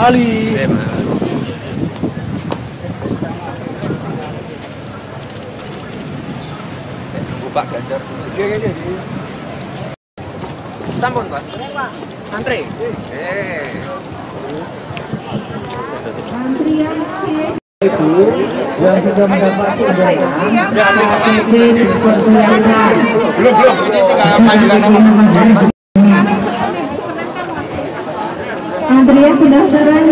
Ali. Pak Ganjar. Sampun, Pak. Antri. Antrian Ibu yang sudah mendapat undangan KTP dipersilakan. Belum. Ini tinggal panggilan nama. Antrian pendaftaran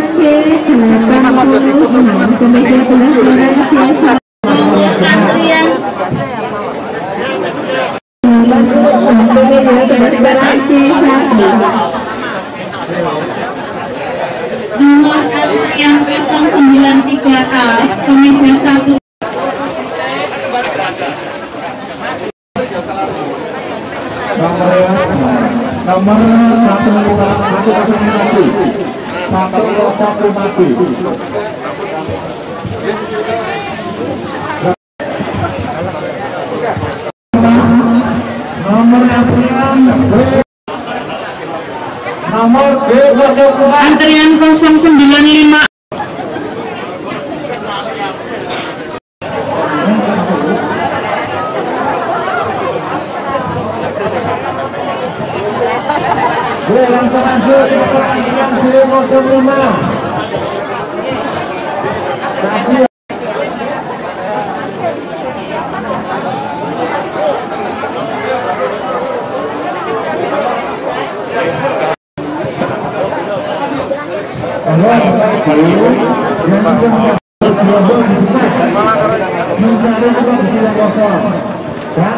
C86 ke meja pendaftaran C1. Antrian pendaftaran C1. Nomor antrian 093A ke meja 1. Nomor 105B. Nomor antrian nomor B04. Antrian 095. Langsung lanjut nomor antrian B05. Tadi yang sudah bergerombol di depan mencari tempat duduk yang kosong dan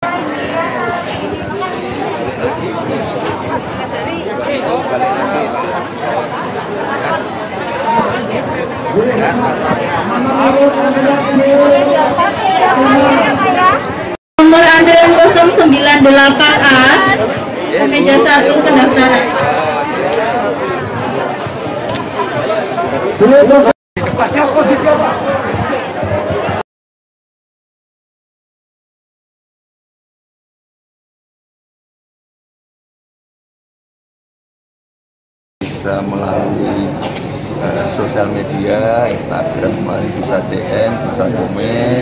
nomor antrian 098A ke meja 1 pendaftaran. posisi apa? Bisa melalui sosial media, Instagram, bisa DM, bisa komen,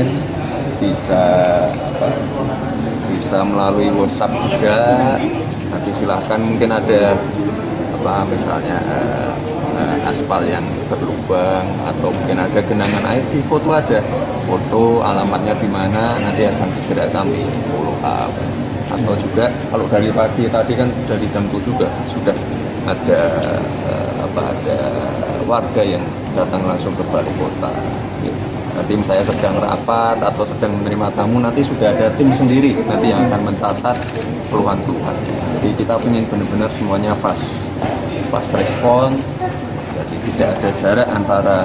bisa melalui WhatsApp juga. Nanti silahkan, mungkin ada misalnya aspal yang berlubang atau mungkin ada genangan air, di foto aja, foto alamatnya di mana, nanti akan segera kami follow up. Atau juga kalau dari pagi tadi kan dari jam 7 juga sudah ada ada warga yang datang langsung ke balai kota. Nanti saya sedang rapat atau sedang menerima tamu, nanti sudah ada tim sendiri nanti yang akan mencatat keluhan-keluhan. Jadi kita ingin benar-benar semuanya pas respon. Jadi tidak ada jarak antara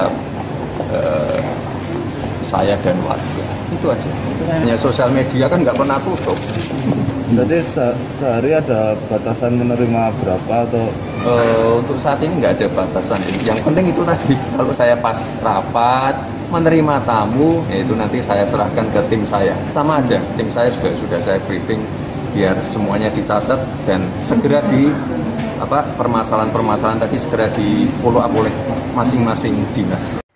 saya dan warga. Itu aja. Ya, sosial media kan nggak pernah tutup. Berarti sehari ada batasan menerima berapa atau? Untuk saat ini nggak ada batasan. Yang penting itu tadi, kalau saya pas rapat menerima tamu, itu nanti saya serahkan ke tim saya. Sama aja, tim saya juga sudah saya briefing biar semuanya dicatat dan segera permasalahan-permasalahan tadi segera di follow up oleh masing-masing dinas.